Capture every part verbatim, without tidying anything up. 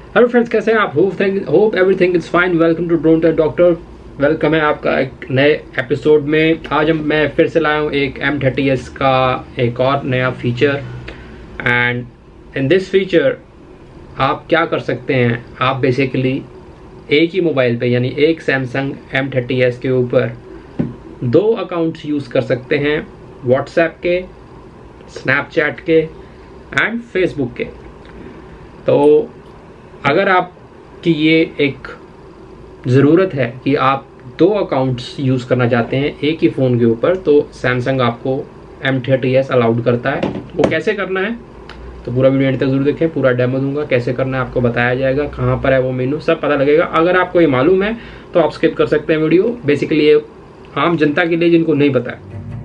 Hello friends, कैसे हैं आप? Hope everything is fine. Welcome to Drone Tech Doctor. Welcome है आपका एक नए एपिसोड में। आज हम मैं फिर से लाया हूँ एक एम थर्टी एस का एक और नया feature. And in this feature आप क्या कर सकते हैं, आप बेसिकली एक ही मोबाइल पे यानी एक सैमसंग एम थर्टी एस के ऊपर दो अकाउंट्स यूज़ कर सकते हैं, व्हाट्सएप के, स्नैपचैट के एंड फेसबुक के। तो अगर आपकी ये एक ज़रूरत है कि आप दो अकाउंट्स यूज़ करना चाहते हैं एक ही फ़ोन के ऊपर, तो सैमसंग आपको एम थर्टी एस अलाउड करता है। वो कैसे करना है तो पूरा वीडियो एंड तक जरूर देखें। पूरा डेमो दूंगा, कैसे करना है आपको बताया जाएगा, कहाँ पर है वो मेनू सब पता लगेगा। अगर आपको ये मालूम है तो आप स्किप कर सकते हैं वीडियो। बेसिकली ये आम जनता के लिए जिनको नहीं पता है।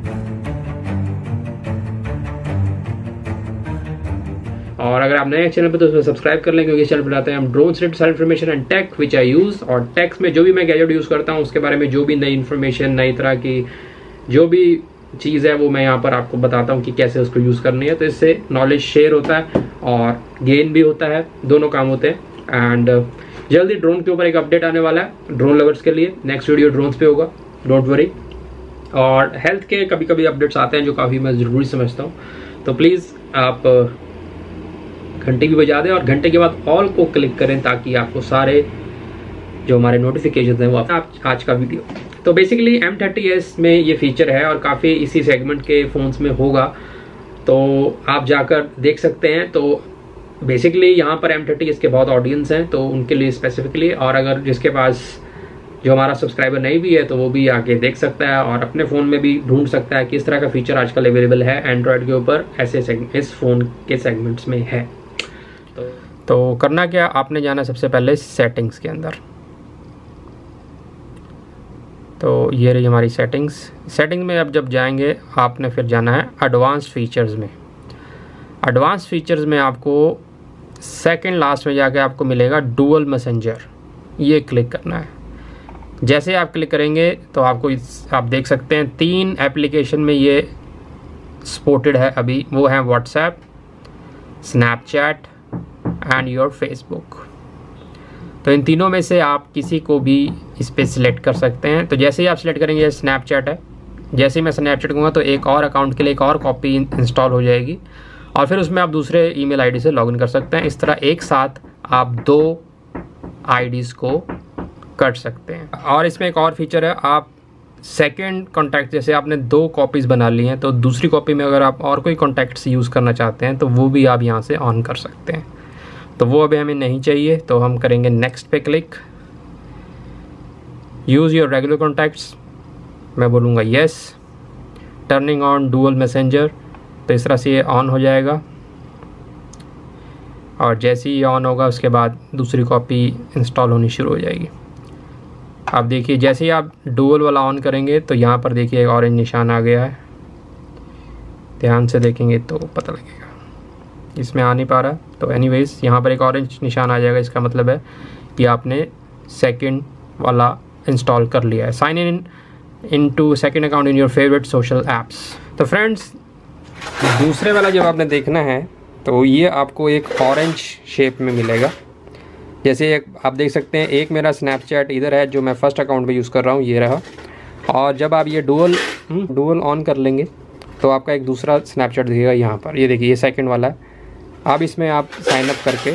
और अगर आप नए चैनल पर तो उसमें सब्सक्राइब कर लें, क्योंकि इस चैनल पर आते हैं हम ड्रोन से सारी information and tech which I use. और टेक्स में जो भी मैं गैजेट यूज़ करता हूँ उसके बारे में जो भी नई इन्फॉर्मेशन, नई तरह की जो भी चीज़ है वो मैं यहाँ पर आपको बताता हूँ कि कैसे उसको यूज़ करनी है। तो इससे नॉलेज शेयर होता है और गेन भी होता है, दोनों काम होते हैं। एंड जल्दी ड्रोन के ऊपर एक अपडेट आने वाला है ड्रोन लवर्स के लिए। नेक्स्ट वीडियो ड्रोन्स पे होगा, डोंट वरी। और हेल्थ के कभी कभी अपडेट्स आते हैं जो काफ़ी मैं ज़रूरी समझता हूँ। तो प्लीज़ आप घंटे भी बजा दें और घंटे के बाद ऑल को क्लिक करें ताकि आपको सारे जो हमारे नोटिफिकेशन हैं वो आप आज का वीडियो। तो बेसिकली एम थर्टी एस में ये फीचर है और काफ़ी इसी सेगमेंट के फ़ोन्स में होगा, तो आप जाकर देख सकते हैं। तो बेसिकली यहाँ पर एम थर्टी एस के बहुत ऑडियंस हैं तो उनके लिए स्पेसिफिकली, और अगर जिसके पास जो हमारा सब्सक्राइबर नहीं भी है तो वो भी आके देख सकता है और अपने फ़ोन में भी ढूंढ सकता है किस तरह का फीचर आजकल अवेलेबल है एंड्रॉयड के ऊपर, ऐसे इस फ़ोन के सेगमेंट्स में है। तो, तो करना क्या, आपने जाना सबसे पहले सेटिंग्स के अंदर। तो ये रही हमारी सेटिंग्स। सेटिंग में अब जब जाएंगे आपने फिर जाना है एडवांस फीचर्स में। एडवांस फीचर्स में आपको सेकंड लास्ट में जाके आपको मिलेगा डुअल मैसेंजर, ये क्लिक करना है। जैसे आप क्लिक करेंगे तो आपको इस, आप देख सकते हैं तीन एप्लीकेशन में ये सपोर्टेड है अभी। वो हैं WhatsApp, Snapchat and your Facebook. तो इन तीनों में से आप किसी को भी इस पर सिलेक्ट कर सकते हैं। तो जैसे ही आप सिलेक्ट करेंगे, स्नैपचैट है, जैसे ही मैं स्नैपचैट कहूँगा तो एक और अकाउंट के लिए एक और कॉपी इंस्टॉल हो जाएगी और फिर उसमें आप दूसरे ईमेल आईडी से लॉगिन कर सकते हैं। इस तरह एक साथ आप दो आईडीज़ को कर सकते हैं। और इसमें एक और फीचर है, आप सेकंड कॉन्टैक्ट, जैसे आपने दो कॉपीज़ बना ली हैं तो दूसरी कॉपी में अगर आप और कोई कॉन्टैक्ट्स यूज़ करना चाहते हैं तो वो भी आप यहाँ से ऑन कर सकते हैं। तो वो अभी हमें नहीं चाहिए, तो हम करेंगे नेक्स्ट पे click. Use your regular contacts, मैं बोलूँगा yes. Turning on dual messenger, तो इस तरह से ये ऑन हो जाएगा और जैसे ही ऑन होगा उसके बाद दूसरी कॉपी इंस्टॉल होनी शुरू हो जाएगी। आप देखिए जैसे ही आप डुअल वाला ऑन करेंगे तो यहाँ पर देखिए एक ऑरेंज निशान आ गया है। ध्यान से देखेंगे तो पता लगेगा, इसमें आ नहीं पा रहा। तो एनीवेज यहाँ पर एक ऑरेंज निशान आ जाएगा, इसका मतलब है कि आपने सेकंड वाला इंस्टॉल कर लिया है। Sign in in to second account in your favourite social apps. तो फ्रेंड्स दूसरे वाला जब आपने देखना है तो ये आपको एक ऑरेंज शेप में मिलेगा। जैसे एक आप देख सकते हैं, एक मेरा स्नैपचैट इधर है जो मैं फर्स्ट अकाउंट पे यूज़ कर रहा हूँ, ये रहा। और जब आप ये डुअल डुअल ऑन कर लेंगे तो आपका एक दूसरा स्नैपचैट दिखेगा यहाँ पर। ये देखिए ये सेकंड वाला है। अब इसमें आप साइन अप करके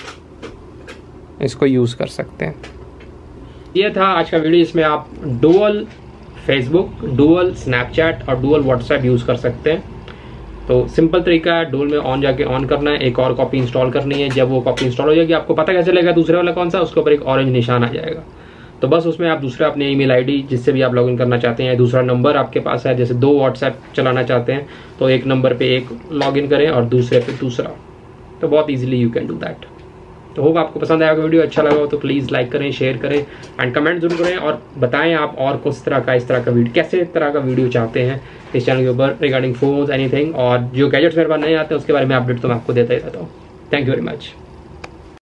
इसको यूज़ कर सकते हैं। ये था आज का वीडियो। इसमें आप डुअल फेसबुक, डुअल स्नैपचैट और डुअल व्हाट्सएप यूज़ कर सकते हैं। तो सिंपल तरीका है, डुअल में ऑन जाके ऑन करना है, एक और कॉपी इंस्टॉल करनी है। जब वो कॉपी इंस्टॉल हो जाएगी आपको पता कैसे चलेगा दूसरे वाला कौन सा, उसके ऊपर एक ऑरेंज निशान आ जाएगा। तो बस उसमें आप दूसरा अपने ईमेल आईडी जिससे भी आप लॉगिन करना चाहते हैं, दूसरा नंबर आपके पास है, जैसे दो व्हाट्सएप चलाना चाहते हैं तो एक नंबर पे एक लॉगिन करें और दूसरे पे दूसरा। तो बहुत easily you can do that. तो होप आपको पसंद आएगा वीडियो। अच्छा लगा हो तो प्लीज़ लाइक करें, शेयर करें एंड कमेंट जरूर करें और बताएं आप और किस तरह का इस तरह का वीडियो कैसे तरह का वीडियो चाहते हैं इस चैनल के ऊपर रिगार्डिंग फोन्स एनीथिंग। और जो गैजेट्स मेरे पास नहीं आते हैं उसके बारे में अपडेट तो मैं आपको देता ही रहता हूँ। Thank you very much.